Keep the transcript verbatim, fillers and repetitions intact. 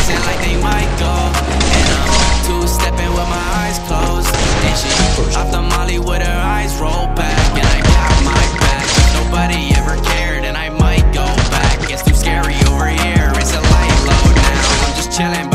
dancing like they might go. And I'm two-stepping with my eyes closed. And she off the molly with her eyes rolled back. And I pop my back, nobody ever cared. And I might go back, it's too scary over here. It's a light low now, I'm just chilling.